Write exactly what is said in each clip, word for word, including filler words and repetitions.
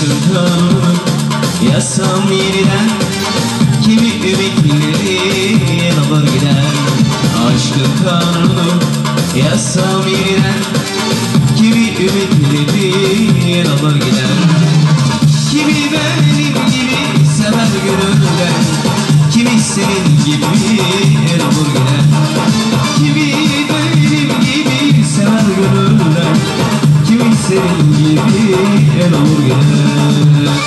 Aşkın kanunu yazsam yeniden, kimi ümitleri alır gider. Aşkın kanunu yazsam yeniden, kimi ümitleri alır gider. Kimi benim gibi sever gönülden, kimi senin gibi el olur gider. Kimi benim gibi sever gönülden, kimi senin gibi el olur gider.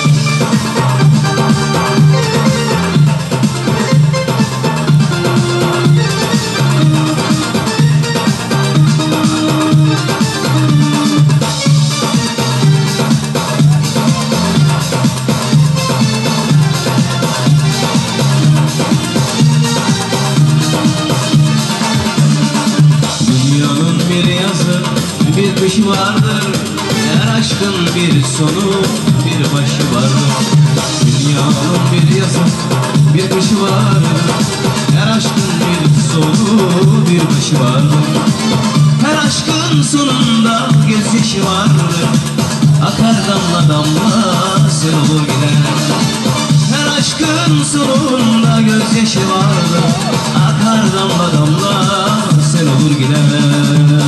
Bir kışı vardır, her aşkın bir sonu, bir başı vardır. Dünyanın bir yazı, bir kışı vardır, her aşkın bir sonu, bir başı vardır. Her aşkın sonunda gözyaşı vardır, akar damla damla sel olur gider. Her aşkın sonunda gözyaşı vardır, akar damla damla sel olur gider.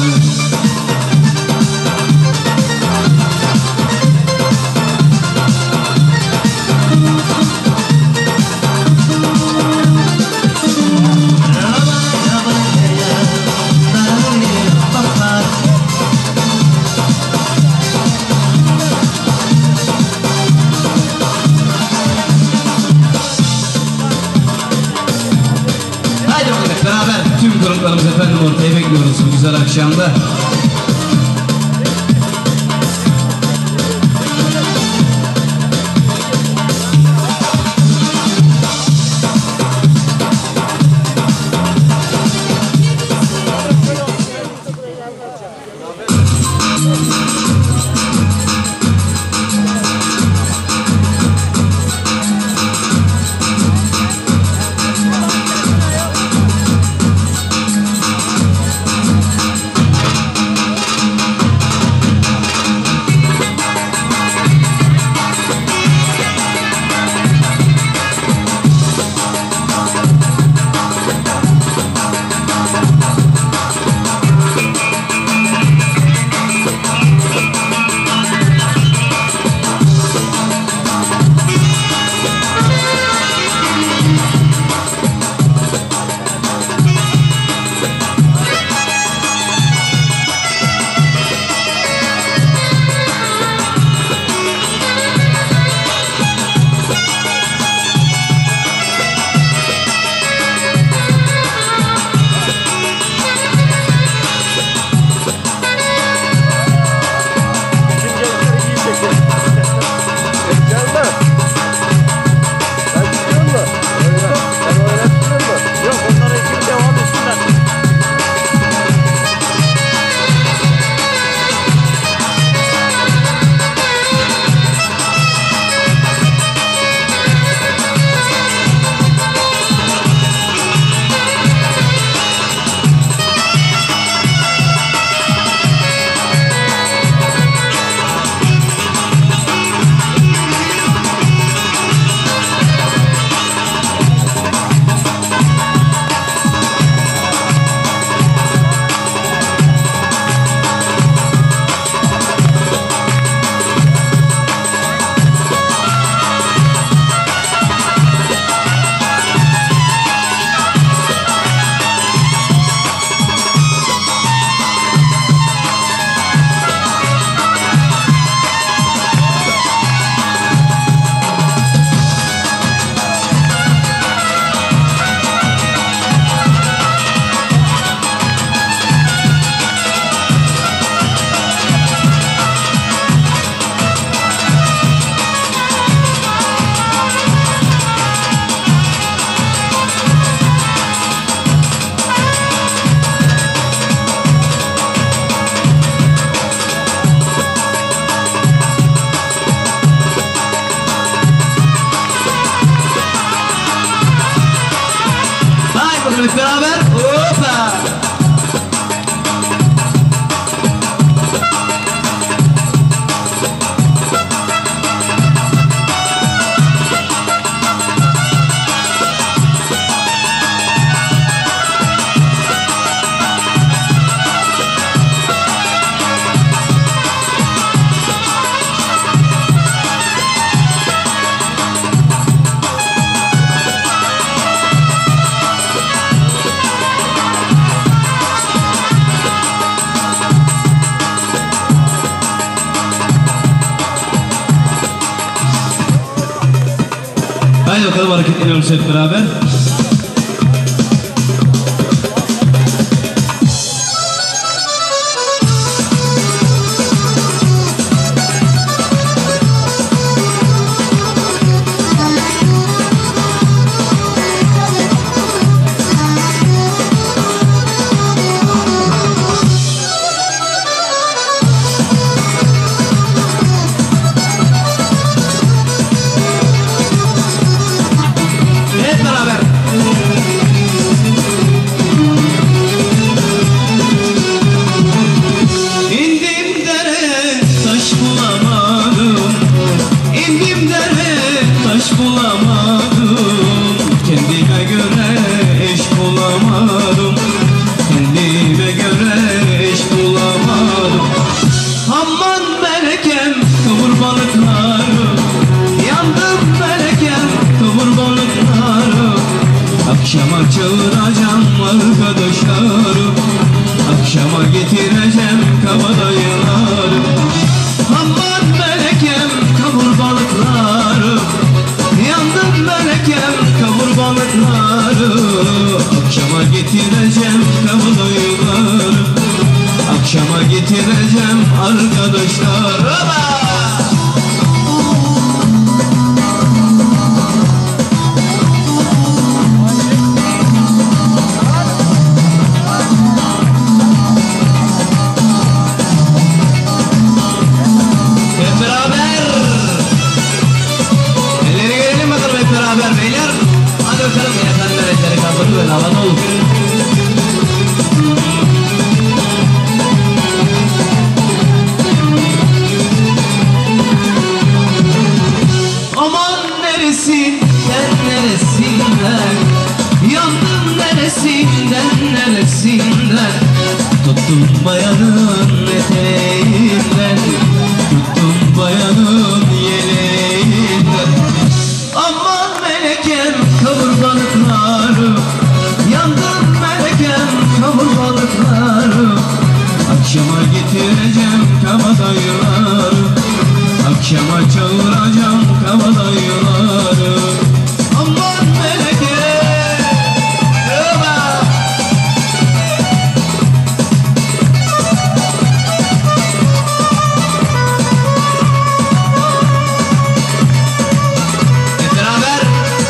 Beraber tüm konuklarımız efendim ortaya bekliyoruz bu güzel akşamda. bakalım, hareketleniyoruz hep beraber. Akşama çağıracağım arkadaşlarım, akşama getireceğim kabadayıları. Aman melekem kavur balıkları, yandım melekem kavur balıkları. Akşama getireceğim kabadayıları, akşama getireceğim arkadaşlarım. Aman neresinden neresinden, yandım neresinden neresinden. Tuttum bayanın eteğinden, tuttum bayanın yeleğinden. Aman melekem kavur balıkları, yandım melekem kavur balıkları. Akşama getireceğim kabadayıları, akşama çağıracağım kabadayıları. Aman melekem yıla. Hep beraber.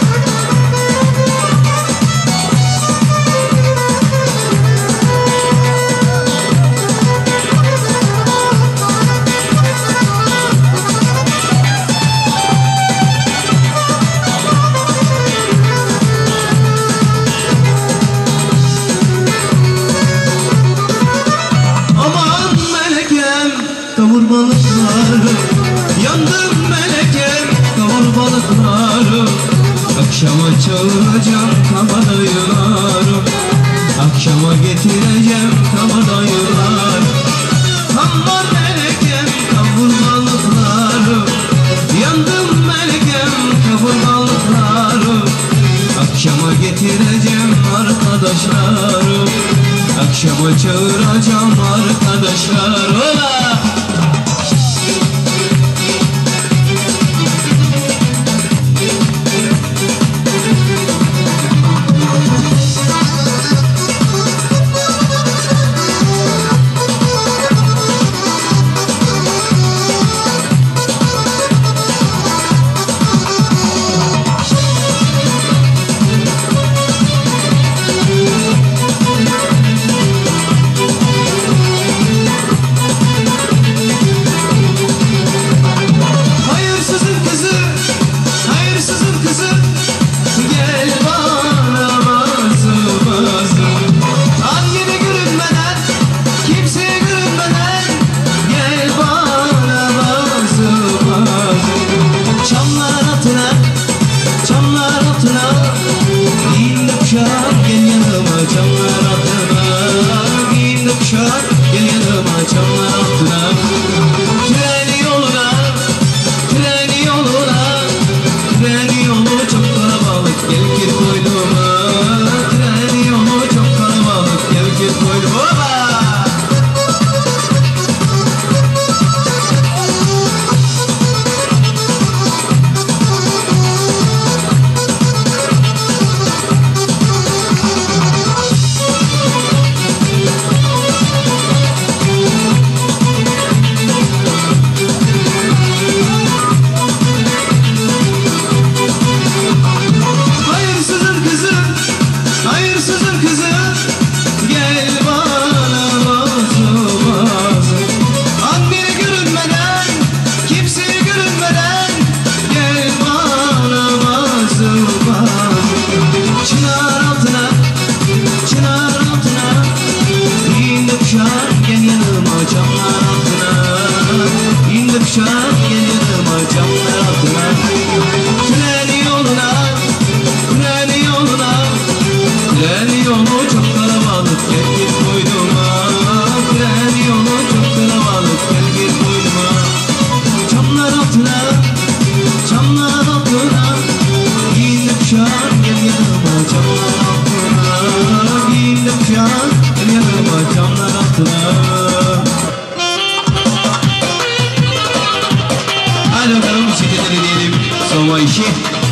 Kavur balıkları, yandım melekem kavur balıkları. Akşama çağıracağım kabadayıları, akşama getireceğim kabadayıları. Aman melekem kavur balıkları, yandım melekem kavur balıkları. Akşama getireceğim arkadaşları, akşama çağıracağım arkadaşları. kuşan gel yanıma camlar altına. Tren yoluna, tren yoluna, tren yolu çok kalabalık gel git koynuma. Tren yolu çok kalabalık gel git koynuma. Camlar altına, camlar altına, giyindim kuşan gel yanıma camlar altına. Giyindim kuşan gel yanıma camlar altına. Hadi bakalım bu şekilde diyelim Soma işi.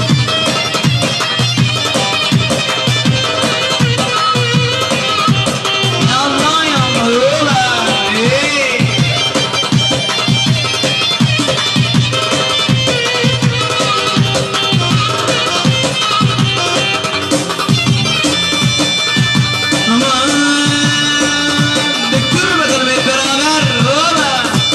Yallah yallah yola hey. Aman döktür bakalım hep beraber yola.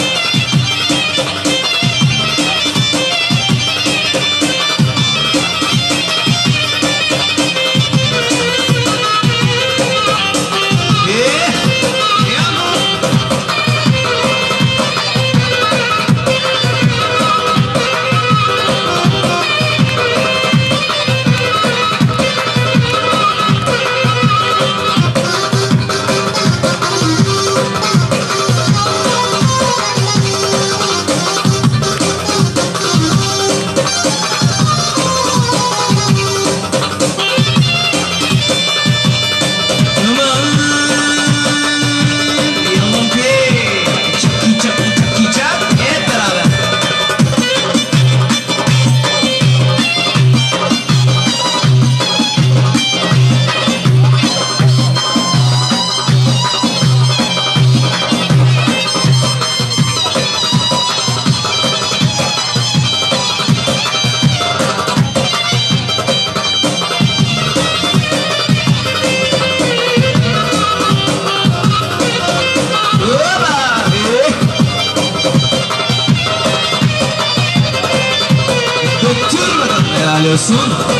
Helal olsun.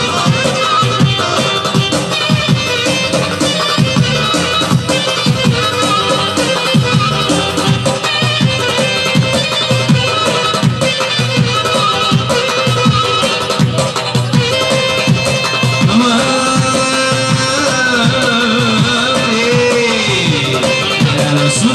Aman hey. Helal olsun.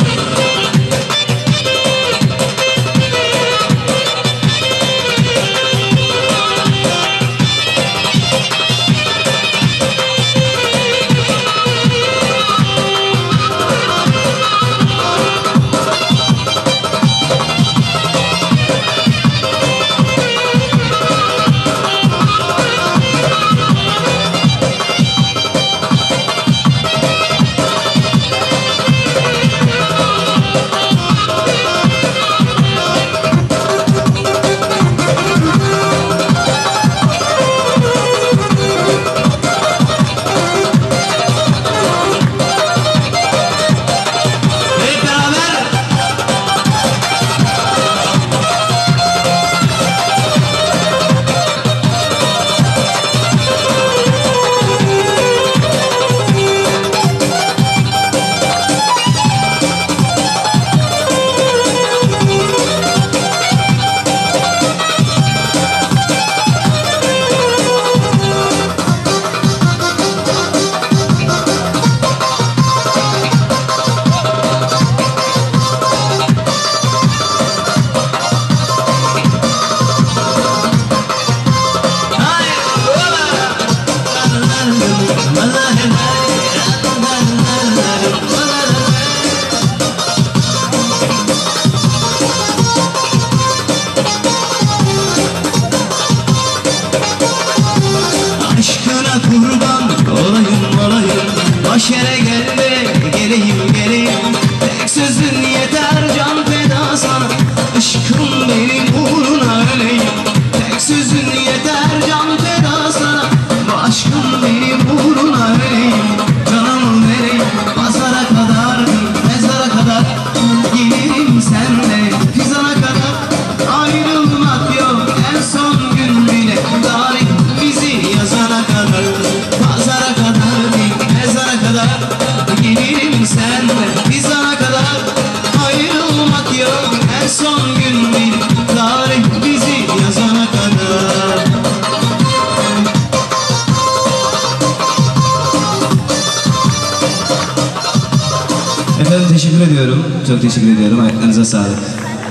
Aşkına kurban olayım olayım, baş yere gelme geleyim geleyim. Tek sözün yeter can feda sana, aşkım benim uğruna öleyim. Tek sözün yeter can feda sana, bu aşkım benim uğruna öleyim. Canımı vereyim pazara kadar, mezara kadar gelirim senle, fizana kadar ayrılmak yok en son gün bile. Tarih bizi yazana kadar, pazara kadar değil mezara kadar gelirim senle, fizana kadar ayrılmak yok en son gün bile. çok teşekkür ediyorum. Ayaklarınıza sağlık.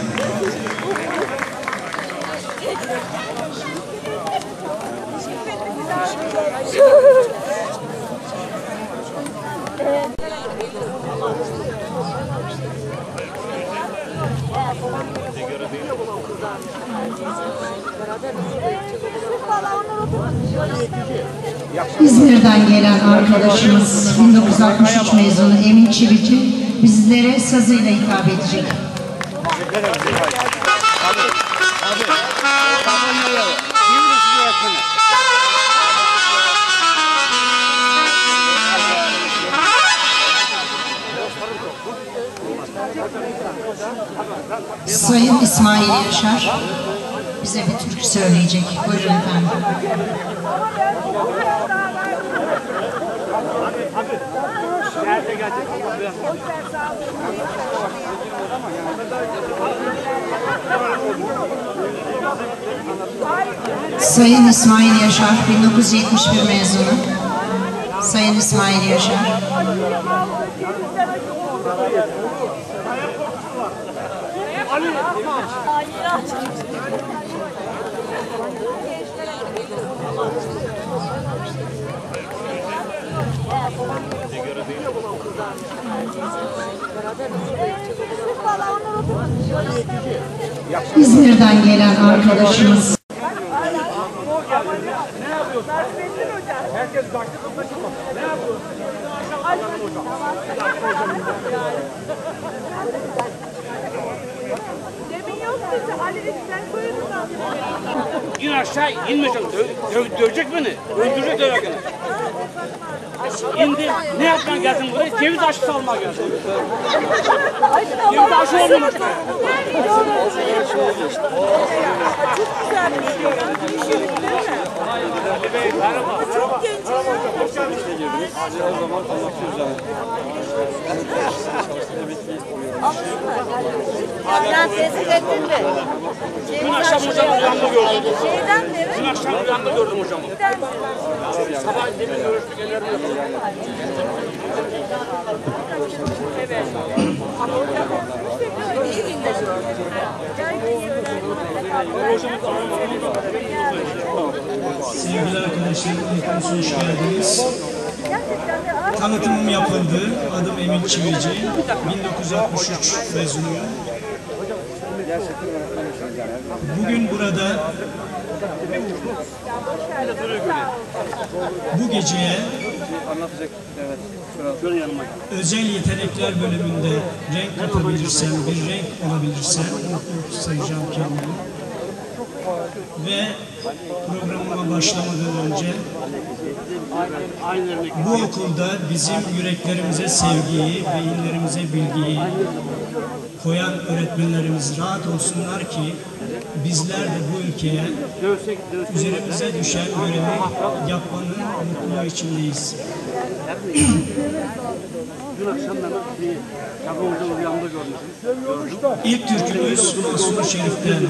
İzmir'den gelen arkadaşımız bin dokuz yüz altmış üç mezunu Emin Çivici bizlere sazıyla hitap edecek. Sayın İsmail Yaşar bize bir türkü söyleyecek. Buyurun efendim. Sayın İsmail Yaşar, bin dokuz yüz yetmiş bir mezunu. Sayın İsmail Yaşar. İzmir'den gelen arkadaşımız. Herkes kaçtı kızlaşılmaz. Ne yapıyorsun? Demin yoktu. Ali sen buyurun. İn aşağı inmeyeceksin. Dö dö dövecek beni. Öldürecek dövekini. İndi. Ne yapman geldin buraya? Ceviz aşısı almaya geldin. Ceviz aşı olmamış mı? Çok güzel bir şey. Bir şey değil mi? Çok genç. O zaman anlatıyoruz yani. Ben tespit ettim mi? Dün akşam hocam rüyamda gördüm. Şeyden beri. Dün akşam rüyamda gördüm hocamı. Sabah demin görüştük ellerini yapalım. Evet. Ama hocam iyi günler. Sevgili arkadaşlar, hepiniz hoş geldiniz. Tanıtımım yapıldı. Adım Emin Çivici. bin dokuz yüz altmış üç mezunuyum. Bugün burada bu geceye özel yetenekler bölümünde renk katabilirsem, bir renk olabilirsem mutlu sayacağım kendimi. Ve programıma başlamadan önce bu okulda bizim yüreklerimize sevgiyi, beyinlerimize bilgiyi koyan öğretmenlerimiz rahat olsunlar ki bizler de bu ülkeye üzerimize düşen görevi yapmanın mutluluğu içindeyiz. İlk türkümüz Mahsur Şerif'ten.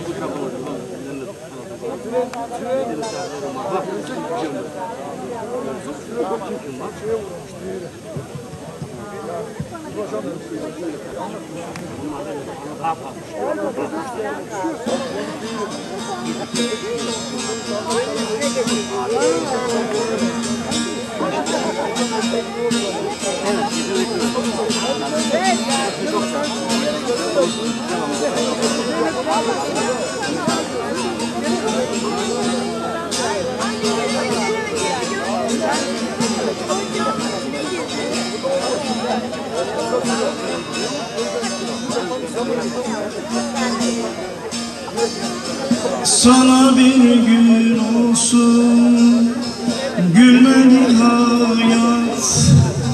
Sana bir gün olsun gülmedi hayat,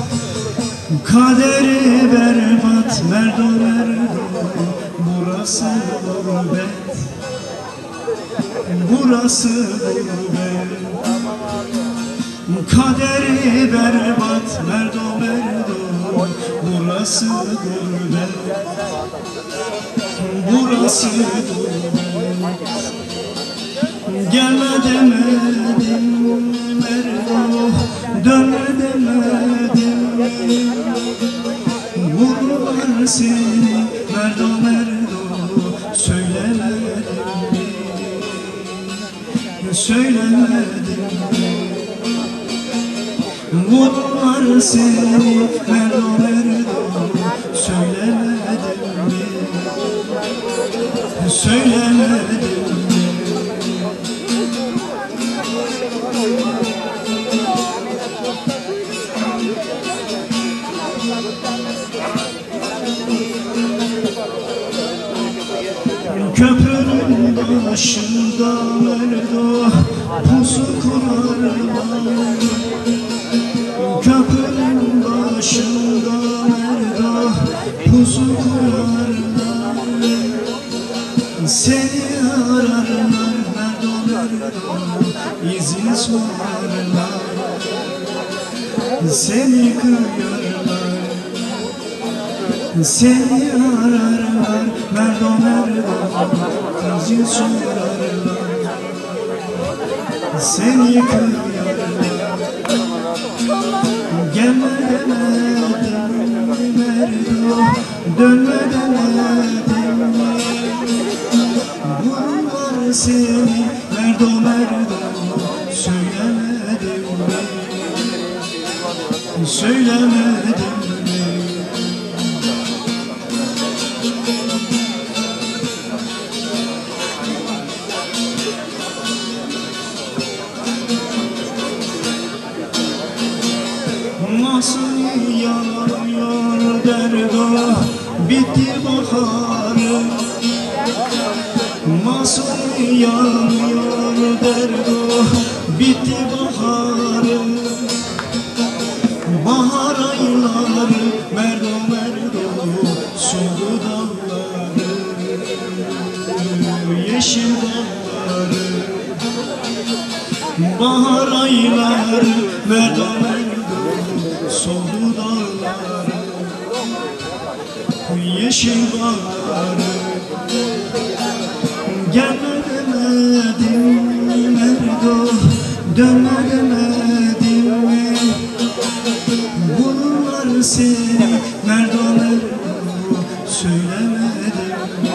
kaderi berbat, merdo merdo, burası gurbet, burası gurbet. Kaderi berbat, merdo merdo, burası gurbet, burası gurbet. Gelme demedim merdo, dönme demedim. Vururlar seni merdo merdo söylemedim mi? Söylemedim mi? Vururlar seni merdo merdo söylemedim mi? Söylemedim mi? Köprünün başında merdo pusu kurarlar. Köprünün başında merdo pusu kurarlar. Seni ararlar merdo merdo izini sorarlar. Seni kıyarlar, seni ararlar merdo merdo izin sorarlar. Seni kıyarlar, gelme demedim merdo, dönme demedim. Vururlar seni merdo merdo söylemedim mi? Söylemedim mi? Nasıl yanıyor derdo bitti baharım. Nasıl yanıyor derdo bitti baharım. Bahar ayları merdo merdo sulu dalları, yeşil dalları. Bahar ayları merdo merdo sulu dalları, yeşil dalları. Gelme demedim merdo, dönme demedim mi? Vururlar seni merdo merdo söylemedim mi?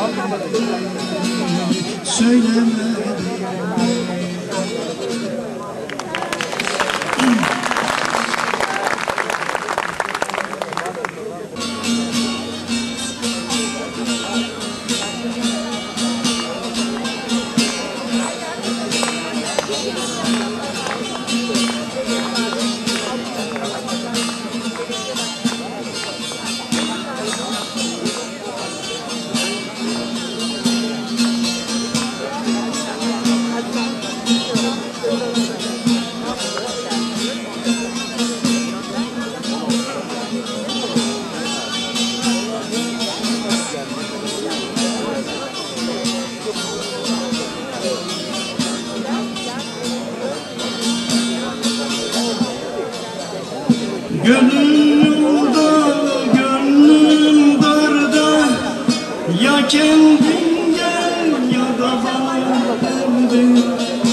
Söylemedim mi? Gönlüm yolda, gönlüm darda. Ya kendin gel ya da bana döndün.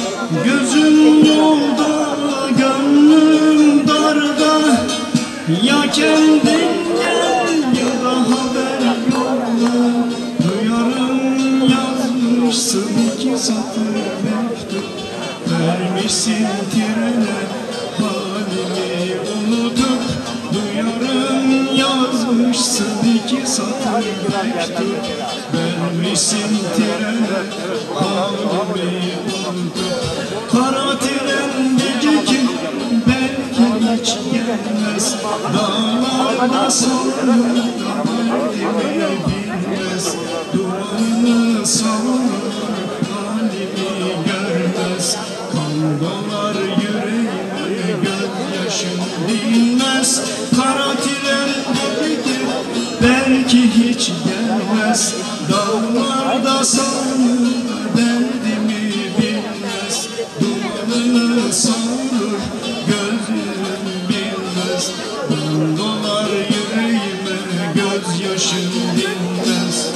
Gözüm yolda, gönlüm darda. Ya kendin gel ya da haber yolla. Duyarım yazmışsın iki satır mektup. Vermişsin trene halimi unutup. Duyarım yazmışsın iki satır mektup. Vermişsin trene halimi unutup. Kara tren gecikir belki hiç gelmez. Dağlarda salınır halimi bilmez. Dumanı savurur halimi görmez. Kan dolar yüreğime gözyaşım dinmez. Kara tren gecikir belki hiç gelmez. Dağlarda salınır derdimi bilmez. Dumanı savurur gözüm bilmez. Kan dolar yüreğime gözyaşım dinmez.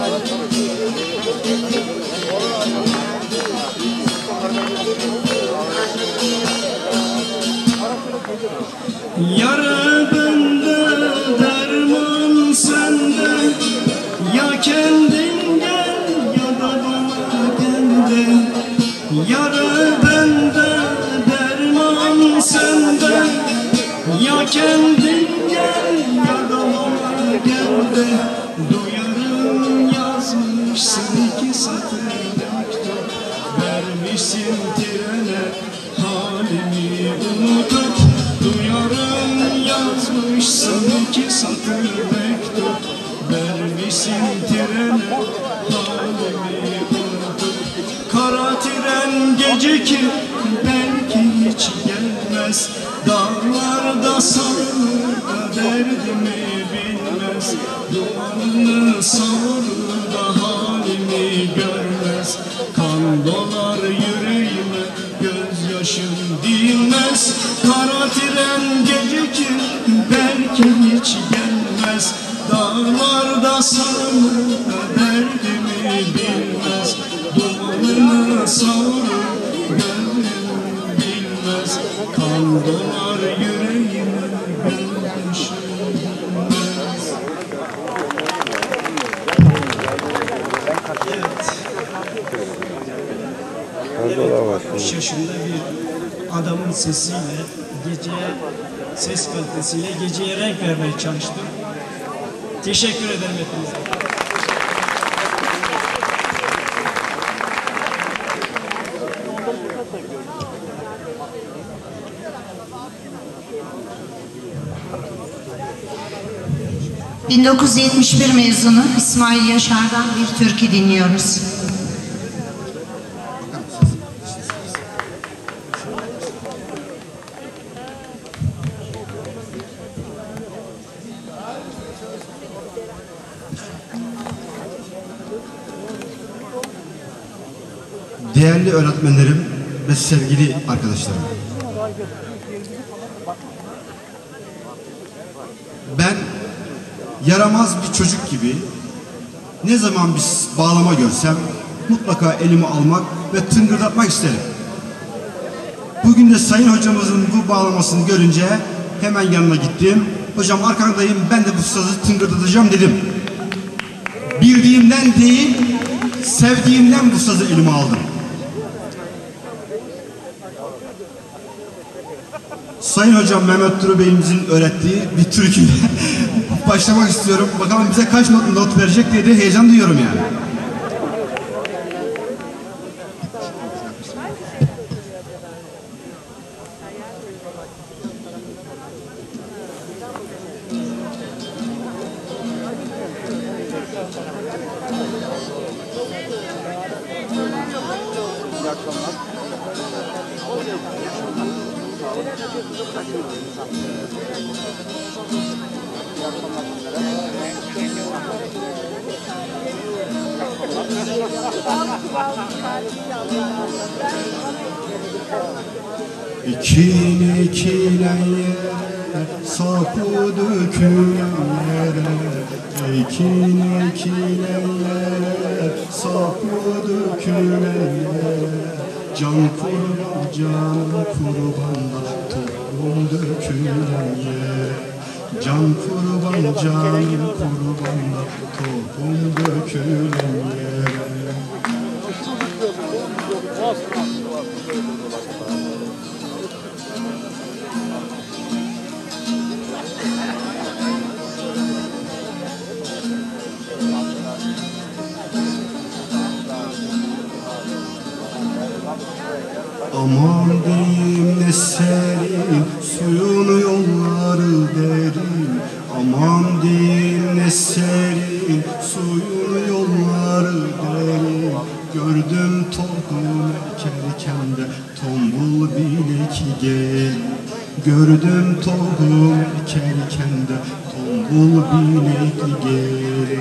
Yara bende, derman sende. Ya kendin gel ya da bana gel de. Yara bende, derman sende. Ya kendin gel ya da bana gel de. Duyarım yazmışsın iki satır mektup. Vermişsin trene halimi unutup. Duyarım yazmışsın iki satır mektup. Vermişsin trene halimi unutup. Kara tren gecikir belki hiç gelmez. Dağlarda sarılır da derdimi bilmez. Dumanını savurur da halimi görmez. Kan dolar yüreğime gözyaşım dinmez. Kara tren gecikir belki hiç gelmez. Dağlarda sarılır da derdimi bilmez. Dumanını savurur gönlüm bilmez. Kan dolar yüreğime gözyaşım dinmez. altmış yaşında bir adamın sesiyle, geceye, ses kalitesiyle geceye renk vermeye çalıştım. Teşekkür ederim hepinize. bin dokuz yüz yetmiş bir mezunu İsmail Yaşar'dan bir türkü dinliyoruz. Değerli öğretmenlerim ve sevgili arkadaşlarım. Ben yaramaz bir çocuk gibi ne zaman bir bağlama görsem mutlaka elime almak ve tıngırdatmak isterim. Bugün de Sayın Hocamızın bu bağlamasını görünce hemen yanına gittim. Hocam arkandayım, ben de bu sazı tıngırdatacağım dedim. Bildiğimden değil, sevdiğimden bu sazı elime aldım. Sayın Hocam Mehmet Duru Bey'imizin öğrettiği bir türküyle başlamak istiyorum. Bakalım bize kaç not, not verecek diye de heyecan duyuyorum yani. İkile ikile yere, sapı dökülen yere. İkile ikile yere, sapı dökülen yere. Can kurban, can kurban da toplum dökülen yere. Can kurban, can kurban da toplum dökülen yere. Aman diyeyim ne serin, suyun yolları derin. Aman diyeyim ne serin, suyun yolları derin. Gördüm tohum ekerken de tombul bilek gel. Gördüm tohum ekerken de tombul bilek gel.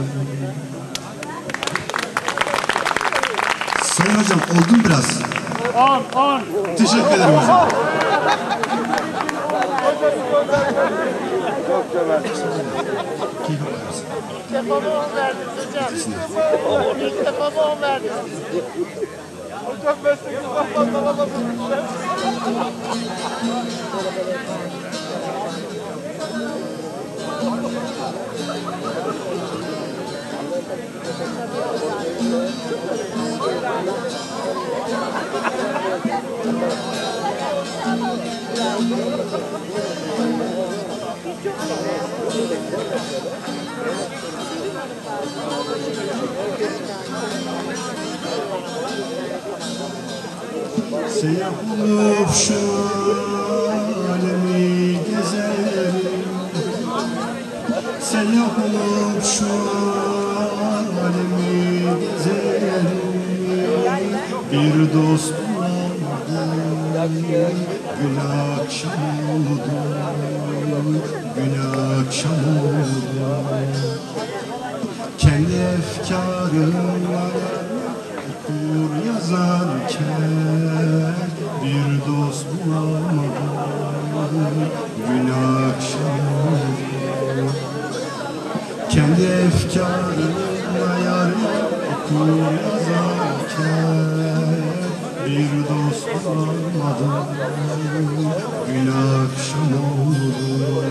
Sayın Hocam oldum biraz. On, on. Teşekkür ederim hocam. Çok sever. Keyif alıyoruz. İlk defa mı on verdiniz hocam? İlk defa mı on verdiniz? Hocam ben sekiz bakmadan alamadım. Seyyah olup şu alemi gezerim, seyyah olup şu alemi gezerim. Bir dost bulamadım, gün akşam oldu, gün akşam oldu. Kendi efkarımla okur yazarken bir dost bulamadım, gün akşam oldu. Kendi efkarımla yar okur yazarken bir dost bulamadım, gün akşam oldu.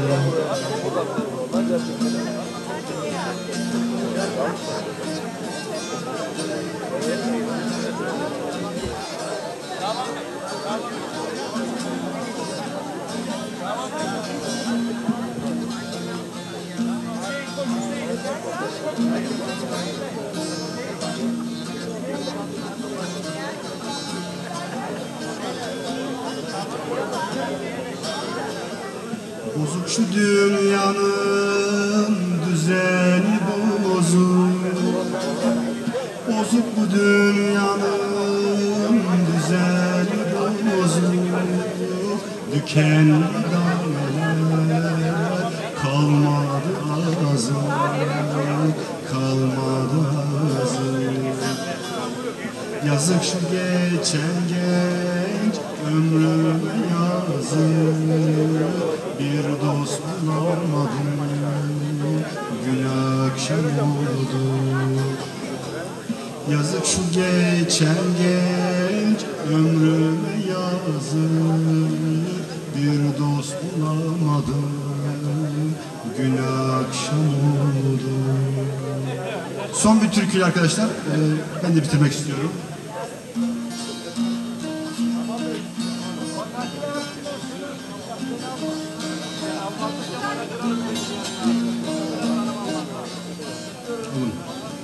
Bozuk şu dünyanın düzeni bozuk, bozuk bu dünyanın düzeni bozuk. Dikenli dameler kalmadı ağzım, kalmadı ağzım. Yazık şu geçen genç ömrüme yazık, bir dost bulamadım, gün akşam oldu. Yazık şu geçen genç ömrüme yazık, bir dost bulamadım, gün akşam oldu. Son bir türküyle arkadaşlar, e, ben de bitirmek istiyorum. Oğlum.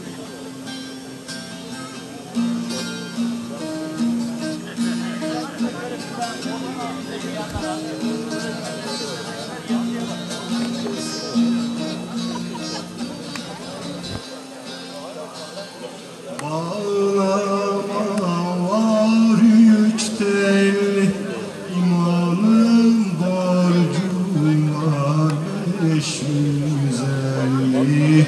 Bağlama var üç telli, imanın borcum var beş yüz elli.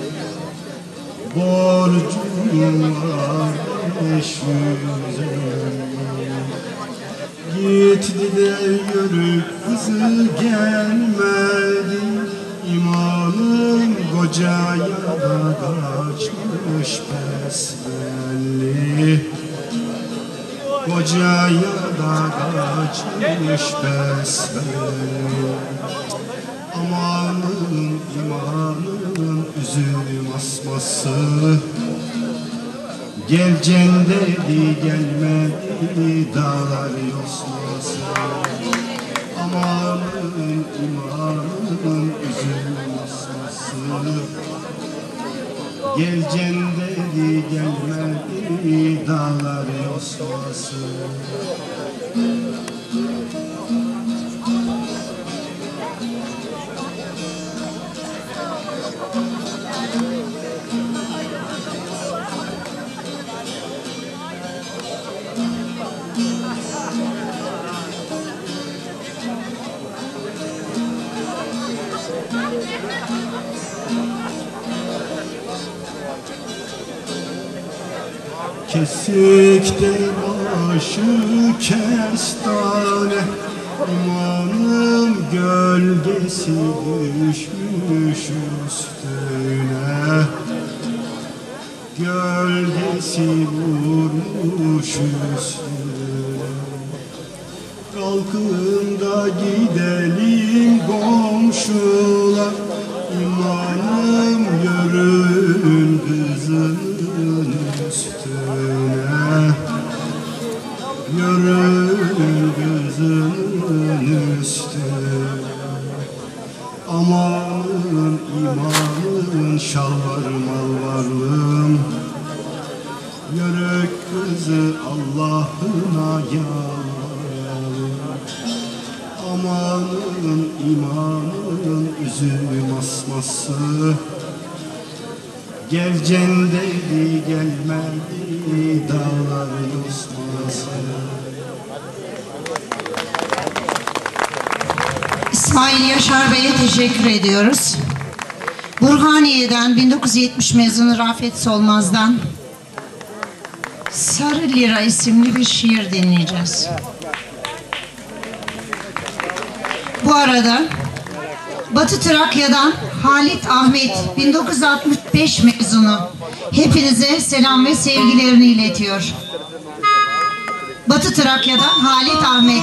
Borcum var beş yüz elli. Gitti de yürü kızı gelmedi, İmanın kocaya da kaçmış besbelli. Kocaya da kaçmış besbelli. Amanın imanın üzüm asması, gelcen dedi gelmedi dağlar yosması. Amanın imanın üzüm asması, gelcen dedi gelmedi dağlar yosması. Kesikte başı kestane, imanım gölgesi düşmüş üstüne, gölgesi vurmuş üstüne. Kalkın da gidelim komşular, İmanım yürün kızın üstüne, yürün kızın üstüne. Amanın imanın şalvar mal varlığım, yürek kızı Allah'ına yalvaralım. Amanın imanın üzüm asması, gelcen dedi gelmedi dağlar yosması. İsmail Yaşar Bey'e teşekkür ediyoruz. Burhaniye'den bin dokuz yüz yetmiş mezunu Rafet Solmaz'dan Sarı Lira isimli bir şiir dinleyeceğiz. Bu arada Batı Trakya'dan Halit Ahmet bin dokuz yüz altmış beş mezunu hepinize selam ve sevgilerini iletiyor. Batı Trakya'dan Halit Ahmet.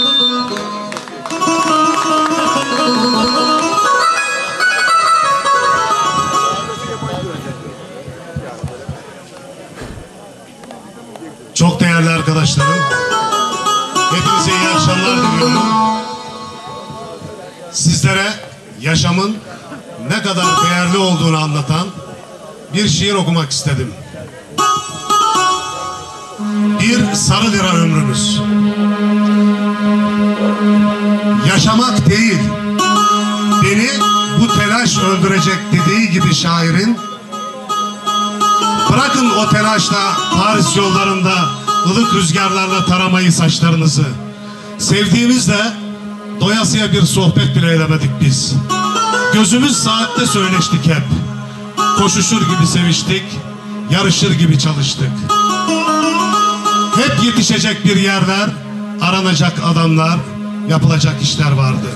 Çok değerli arkadaşlarım, hepinize iyi akşamlar diliyorum. Sizlere yaşamın ne kadar değerli olduğunu anlatan bir şiir okumak istedim. Bir sarı lira ömrümüz. Yaşamak değil, beni bu telaş öldürecek dediği gibi şairin, bırakın o telaşla Paris yollarında ılık rüzgarlarla taramayı saçlarınızı. Sevdiğimizde doyasıya bir sohbet bile edemedik biz. Gözümüz saatte söyleştik hep. Koşuşur gibi seviştik, yarışır gibi çalıştık. Hep yetişecek bir yerler, aranacak adamlar, yapılacak işler vardı.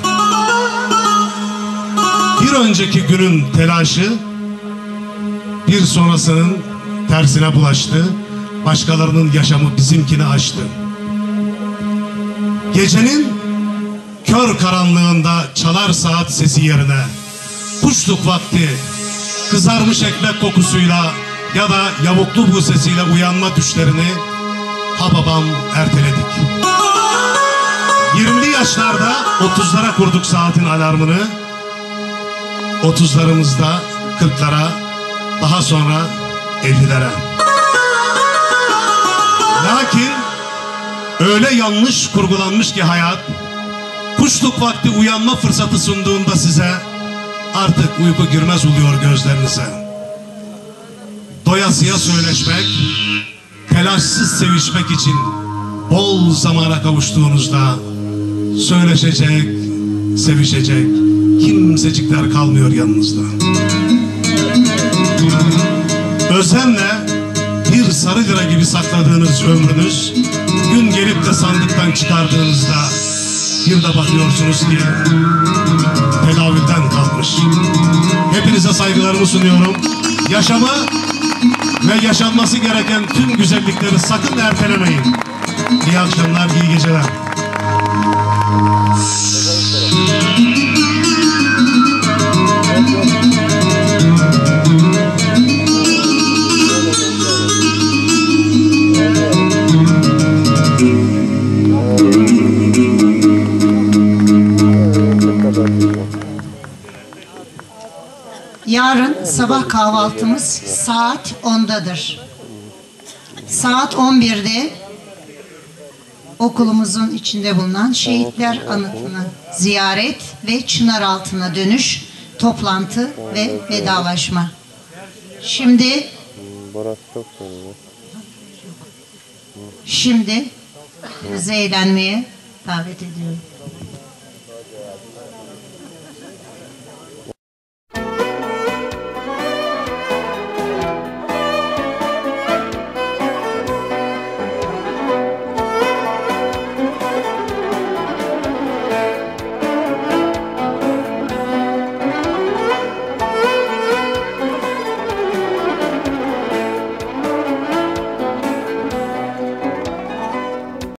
Bir önceki günün telaşı bir sonrasının tersine bulaştı. Başkalarının yaşamı bizimkini aştı. Gecenin kör karanlığında çalar saat sesi yerine kuşluk vakti kızarmış ekmek kokusuyla ya da yavuklu bu sesiyle uyanma düşlerini ha babam erteledik. yirmili yaşlarda otuzlara kurduk saatin alarmını. otuzlarımızda kırklara, daha sonra ellilere. Lakin öyle yanlış kurgulanmış ki hayat, kuşluk vakti uyanma fırsatı sunduğunda size artık uyku girmez oluyor gözlerinize. Doyasıya söyleşmek, telaşsız sevişmek için bol zamana kavuştuğunuzda söyleşecek, sevişecek kimsecikler kalmıyor yanınızda. Özenle bir sarı lira gibi sakladığınız ömrünüz, gün gelip de sandıktan çıkardığınızda bir de bakıyorsunuz ki tedavülden kalkmış. Hepinize saygılarımı sunuyorum. Yaşamı ve yaşanması gereken tüm güzellikleri sakın ertelemeyin. İyi akşamlar, iyi geceler. Yarın sabah kahvaltımız saat ondadır. Saat on birde okulumuzun içinde bulunan Şehitler Anıtı'na ziyaret ve Çınaraltı'na dönüş, toplantı ve vedalaşma. Şimdi Şimdi bizi eğlenmeye davet ediyorum.